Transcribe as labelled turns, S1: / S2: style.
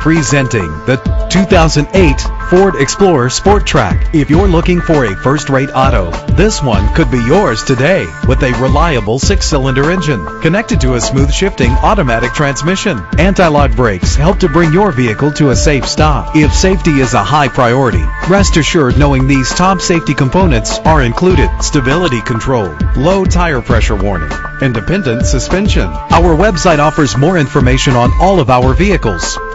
S1: Presenting the 2008 Ford Explorer Sport Track. If you're looking for a first-rate auto, this one could be yours today. With a reliable 6-cylinder engine connected to a smooth shifting automatic transmission, anti-lock brakes help to bring your vehicle to a safe stop. If safety is a high priority, rest assured knowing these top safety components are included: stability control, low tire pressure warning, independent suspension. Our website offers more information on all of our vehicles.